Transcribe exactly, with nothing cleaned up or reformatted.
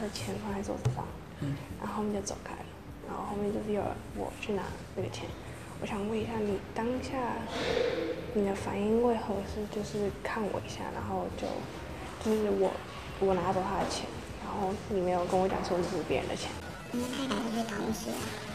的钱放在桌子上， 嗯， 然后后面就走开了，然后后面就是有人我去拿那个钱。我想问一下，你当下你的反应为何是就是看我一下，然后就就是我我拿走他的钱，然后你没有跟我讲说这是别人的钱？ 因为太赶出去考试了。